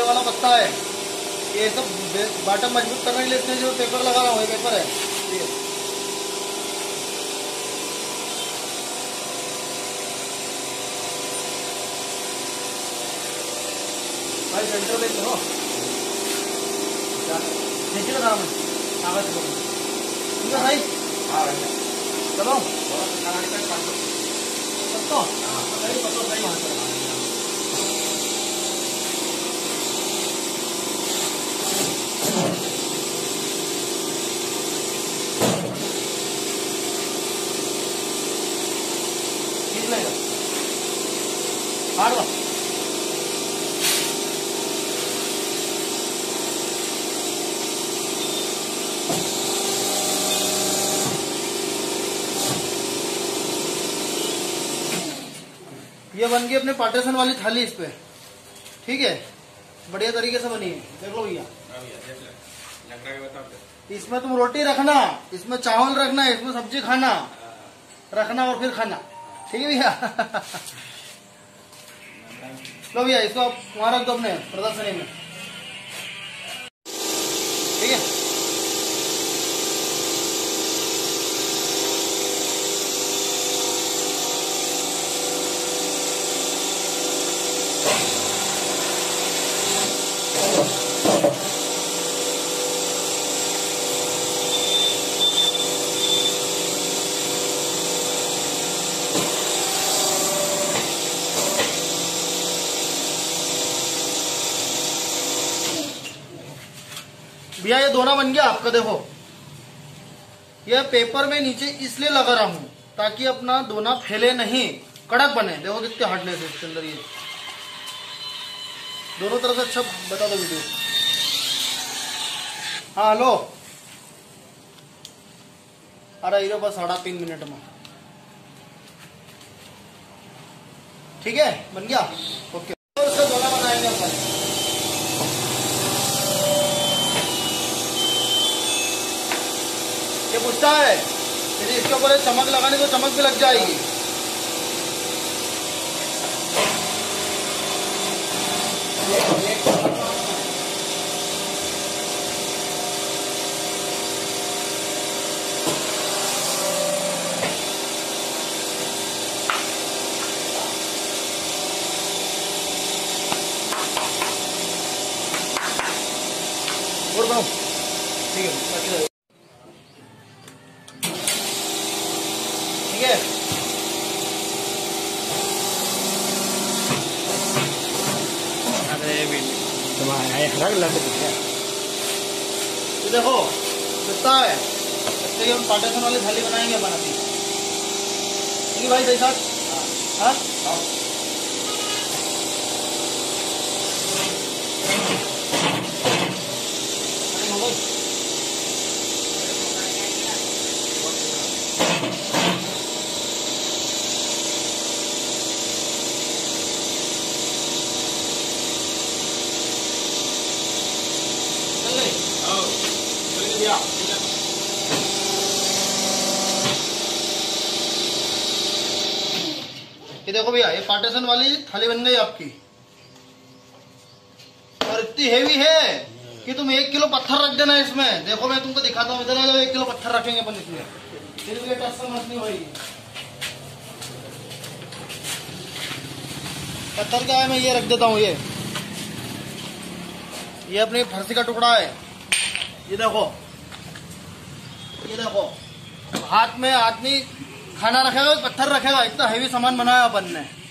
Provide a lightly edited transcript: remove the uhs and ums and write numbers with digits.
वाला पत्ता है, ये सब बॉटम मजबूत करने के लिए इसमें जो पेपर लगा रहा हूँ ये पेपर है। भाई सेंटर में हो नीचे का नाम है कागज को, ठीक है भाई। चलो ठीक लगेगा हार्ड। ये बन गई अपने पार्टीशन वाली थाली इस पे, ठीक है, बढ़िया तरीके से बनी है। देख लो भैया, इसमें तुम रोटी रखना, इसमें चावल रखना, इसमें सब्जी खाना रखना और फिर खाना, ठीक है भैया। लो भैया इसको आप वहां रख दो अपने प्रदर्शनी में, ठीक है। भैया ये दोना बन गया आपका। देखो ये पेपर में नीचे इसलिए लगा रहा हूं ताकि अपना दोना फैले नहीं, कड़क बने। देखो कितने हार्डनेस है इसके अंदर, ये दोनों तरफ से अच्छा बता दो वीडियो। हाँ लो, अरे ये बस 3.5 मिनट में, ठीक है, बन गया। ओके, तो इसका दोना बनाएंगे अपन। ये पूछता है यदि इसके ऊपर चमक लगाने तो चमक भी लग जाएगी। और बनाओ, ठीक है, ठीक है। तो देखो कितना है, इससे हम पार्टीशन वाली थाली बनाएंगे बनाती, ठीक है भाई, सही साथ। हाँ ये देखो भैया, ये पार्टीशन वाली थाली बन गई आपकी, और इतनी हेवी है कि तुम 1 किलो पत्थर रख देना इसमें। देखो मैं तुमको दिखाता हूँ, इधर आ जाओ, 1 किलो पत्थर रखेंगे अपन इसमें, फिर भी टच समझ नहीं होगी। पत्थर क्या है, मैं ये रख देता हूँ, ये अपनी फरसी का टुकड़ा है। ये देखो, ये देखो, हाथ में आदमी खाना रखेगा, पत्थर रखेगा, इतना हेवी सामान बनाया अपन ने।